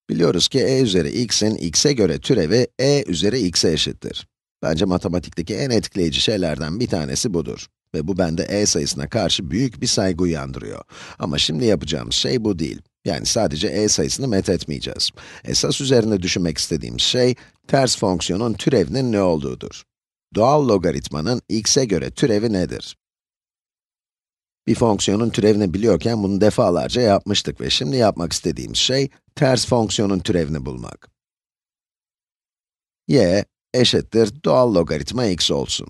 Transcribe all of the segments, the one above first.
Biliyoruz ki e üzeri x'in x'e göre türevi e üzeri x'e eşittir. Bence matematikteki en etkileyici şeylerden bir tanesi budur. Ve bu bende e sayısına karşı büyük bir saygı uyandırıyor. Ama şimdi yapacağımız şey bu değil. Yani sadece e sayısını methetmeyeceğiz. Esas üzerinde düşünmek istediğimiz şey, ters fonksiyonun türevinin ne olduğudur. Doğal logaritmanın x'e göre türevi nedir? Bir fonksiyonun türevini biliyorken bunu defalarca yapmıştık ve şimdi yapmak istediğimiz şey, ters fonksiyonun türevini bulmak. Y eşittir doğal logaritma x olsun.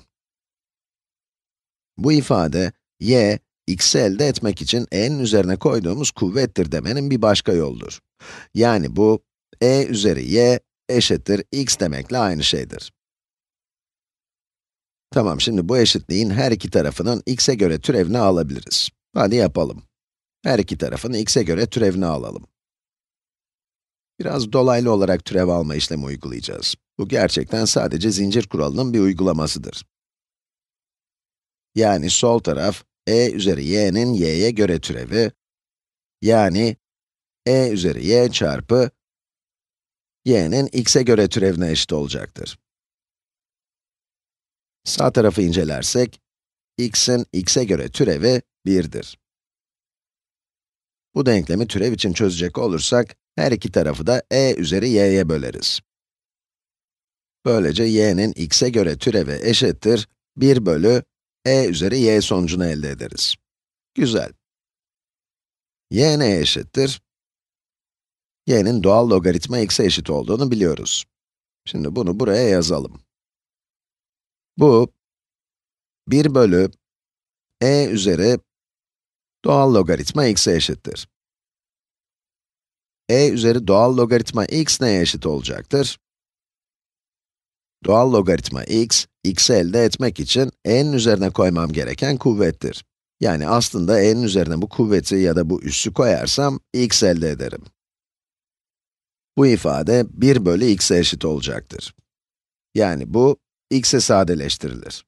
Bu ifade, y, x'i elde etmek için e'nin üzerine koyduğumuz kuvvettir demenin bir başka yoludur. Yani bu, e üzeri y eşittir x demekle aynı şeydir. Tamam, şimdi bu eşitliğin her iki tarafının x'e göre türevini alabiliriz. Hadi yapalım. Her iki tarafın x'e göre türevini alalım. Biraz dolaylı olarak türev alma işlemi uygulayacağız. Bu gerçekten sadece zincir kuralının bir uygulamasıdır. Yani sol taraf, e üzeri y'nin y'ye göre türevi, yani e üzeri y çarpı y'nin x'e göre türevine eşit olacaktır. Sağ tarafı incelersek, x'in x'e göre türevi 1'dir. Bu denklemi türev için çözecek olursak, her iki tarafı da e üzeri y'ye böleriz. Böylece y'nin x'e göre türevi eşittir 1 bölü e üzeri y sonucunu elde ederiz. Güzel. Y neye eşittir? Y'nin doğal logaritma x'e eşit olduğunu biliyoruz. Şimdi bunu buraya yazalım. Bu, 1 bölü e üzeri doğal logaritma x'e eşittir. E üzeri doğal logaritma x neye eşit olacaktır? Doğal logaritma x, x'i elde etmek için e'nin üzerine koymam gereken kuvvettir. Yani aslında e'nin üzerine bu kuvveti ya da bu üssü koyarsam, x elde ederim. Bu ifade 1 bölü x'e eşit olacaktır. Yani bu, x'e sadeleştirilir.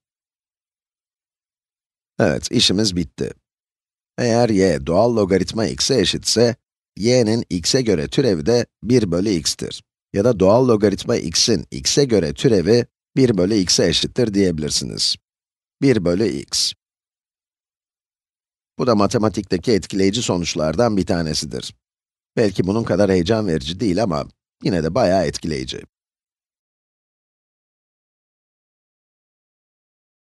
Evet, işimiz bitti. Eğer y doğal logaritma x'e eşitse, y'nin x'e göre türevi de 1 bölü x'tir. Ya da doğal logaritma x'in x'e göre türevi 1 bölü x'e eşittir diyebilirsiniz. 1 bölü x. Bu da matematikteki etkileyici sonuçlardan bir tanesidir. Belki bunun kadar heyecan verici değil ama yine de bayağı etkileyici.